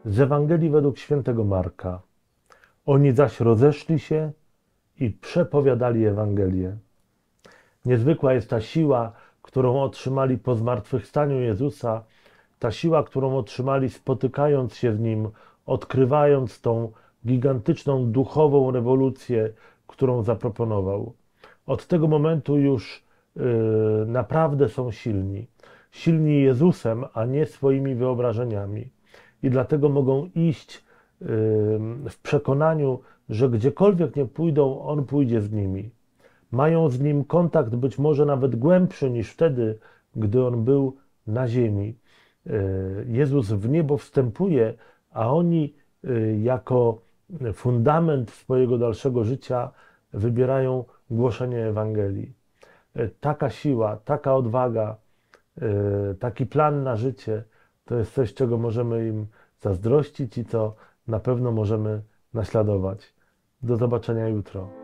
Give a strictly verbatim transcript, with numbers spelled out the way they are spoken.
Z Ewangelii według świętego Marka. Oni zaś rozeszli się i przepowiadali Ewangelię. Niezwykła jest ta siła, którą otrzymali po zmartwychwstaniu Jezusa, ta siła, którą otrzymali spotykając się z Nim, odkrywając tą gigantyczną duchową rewolucję, którą zaproponował. Od tego momentu już yy, naprawdę są silni. Silni Jezusem, a nie swoimi wyobrażeniami. I dlatego mogą iść yy, w przekonaniu, że gdziekolwiek nie pójdą, On pójdzie z nimi. Mają z Nim kontakt być może nawet głębszy niż wtedy, gdy On był na ziemi. Jezus w niebo wstępuje, a oni jako fundament swojego dalszego życia wybierają głoszenie Ewangelii. Taka siła, taka odwaga, taki plan na życie to jest coś, czego możemy im zazdrościć i co na pewno możemy naśladować. Do zobaczenia jutro.